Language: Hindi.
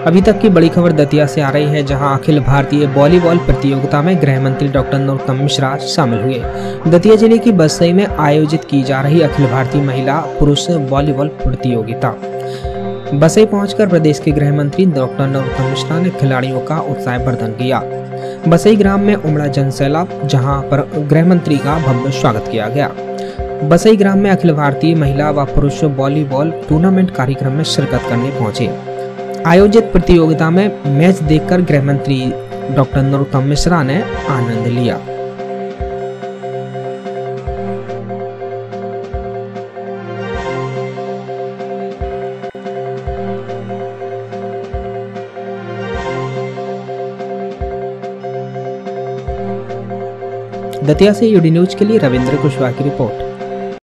अभी तक की बड़ी खबर दतिया से आ रही है, जहां अखिल भारतीय वॉलीबॉल प्रतियोगिता में गृह मंत्री डॉक्टर नरोत्तम मिश्रा शामिल हुए। दतिया जिले की बसई में आयोजित की जा रही अखिल भारतीय महिला पुरुष वॉलीबॉल प्रतियोगिता बसई पहुंचकर प्रदेश के गृह मंत्री डॉक्टर नरोत्तम मिश्रा ने खिलाड़ियों का उत्साहवर्धन किया। बसई ग्राम में उमड़ा जनसैलाब, जहां पर गृह मंत्री का भव्य स्वागत किया गया। बसई ग्राम में अखिल भारतीय महिला व पुरुष वॉलीबॉल टूर्नामेंट कार्यक्रम में शिरकत करने पहुंचे। आयोजित प्रतियोगिता में मैच देखकर गृह मंत्री डॉक्टर नरोत्तम मिश्रा ने आनंद लिया। दतिया से यूडी न्यूज के लिए रविंद्र कुशवाहा की रिपोर्ट।